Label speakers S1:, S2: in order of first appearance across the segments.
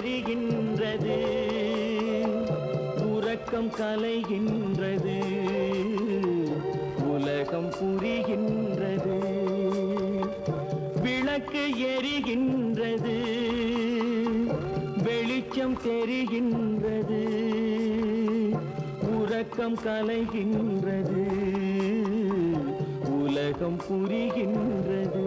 S1: தெரிகின்றது, உறக்கம் கலைகின்றது, உலகம் புரிகின்றது. விளக்கு எரிகின்றது, வெளிச்சம் தெரிகின்றது, உறக்கம் கலைகின்றது, உலகம் புரிகின்றது.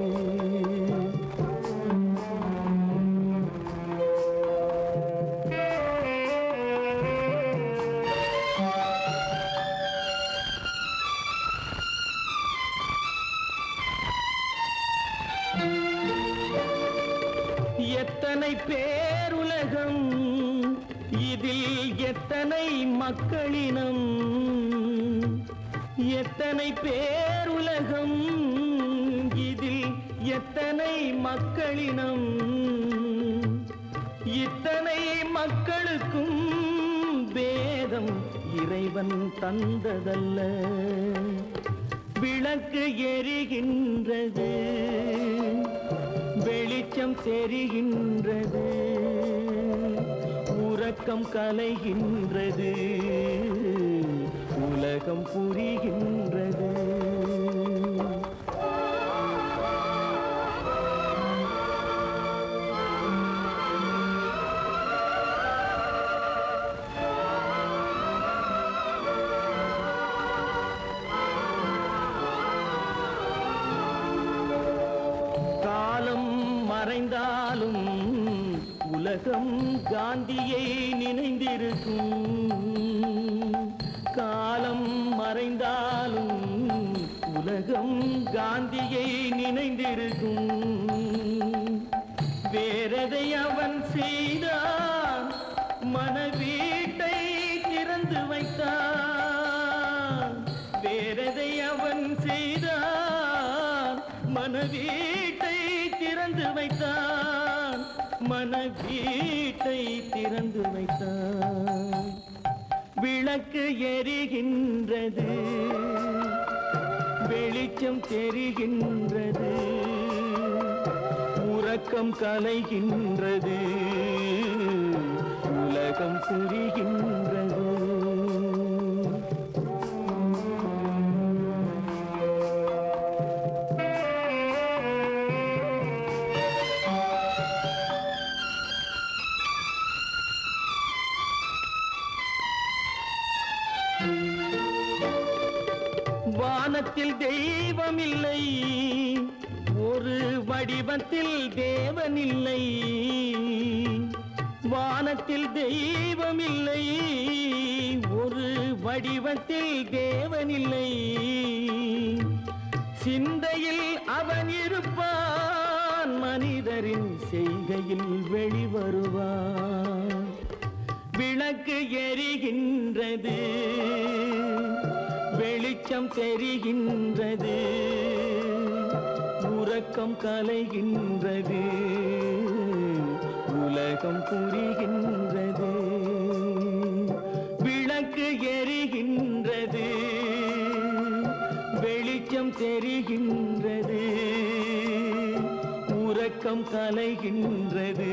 S1: எத்தனை பேருலகம், இதில் எத்தனை மக்களினம், எத்தனை பேருலகம், இதில் எத்தனை மக்களினம், இத்தனை மக்களுக்கும் வேதம் இறைவன் தந்ததல்ல. விளக்கு எரிகின்றது, வெளிச்சம் தெரிகின்றது, உறக்கம் கலைகின்றது, உலகம் புரிகின்றது. மறைந்தாலும் உலகம் காந்தியை நினைந்திருக்கும், காலம் மறைந்தாலும் உலகம் காந்தியை நினைந்திருக்கும். வேறதை அவன் செய்தான், மனவீட்டை திறந்து வைத்தான். வேறதை அவன் செய்தான், மனவீட்டை திறந்து வைத்தான், மனவீட்டை திறந்து வைத்தான். விளக்கு எரிகின்றது, வெளிச்சம் தெரிகின்றது, உறக்கம் கலைகின்றது, உலகம் புரிகின்றது. வானத்தில் தெய்வமில்லை, ஒரு வடிவத்தில் தேவனில்லை. வானத்தில் தெய்வமில்லை, ஒரு வடிவத்தில் தேவனில்லை. சிந்தையில் அவன் இருப்பான், மனிதரின் செய்கையில் வெளிவருவான். விளக்கு எரிகின்றது, வெளிச்சம் தெரிகின்றது, உறக்கம் கலைகின்றது, உலகம் புரிகின்றது. விளக்கு எரிகின்றது, வெளிச்சம் தெரிகின்றது, உறக்கம் கலைகின்றது,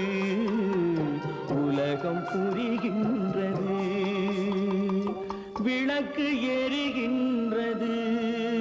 S1: உலகம் புரிகின்றது. விளக்கு எரிகின்றது.